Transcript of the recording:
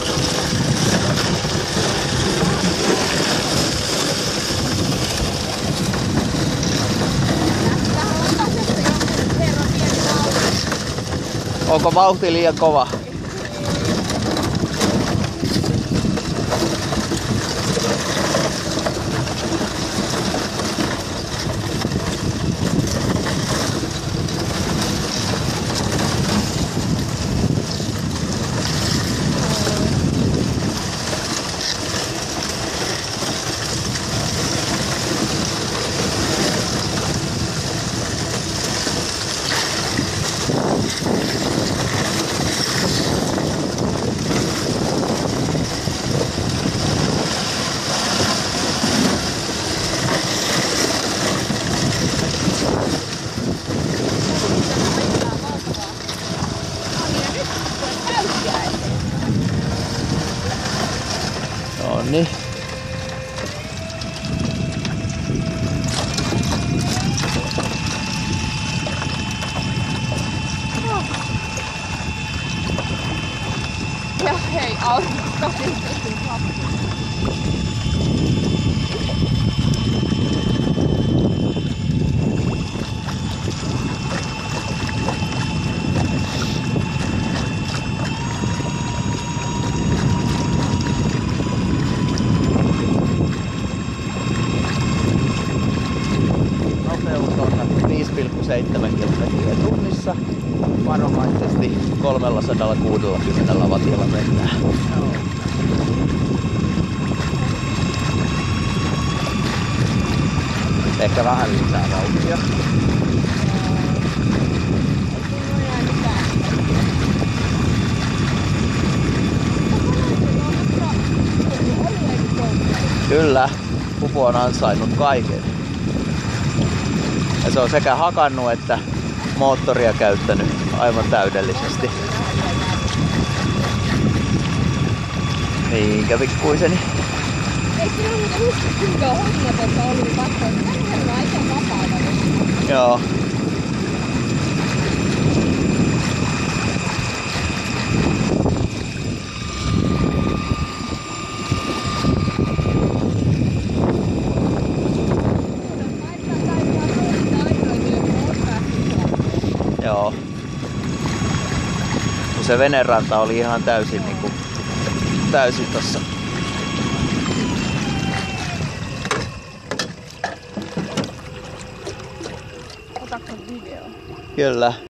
Onko vauhti liian kova? Nonni. Ja hei, auto. Nopeus on 5,7 kilometriä tunnissa. Varovaisesti 360 wattilla mennään. Ehkä vähän lisää vauhtia. Kyllä, pupu on ansainnut kaiken. Ja se on sekä hakannut että moottoria käyttänyt aivan täydellisesti. Niinkä pikkuiseni. Eikö se ole kuinka honnatonta ollut katsoa, että tämähän on aika vapaata. Joo. Joo. Se veneranta oli ihan täysin täysin tossa. Otatko video? Kyllä.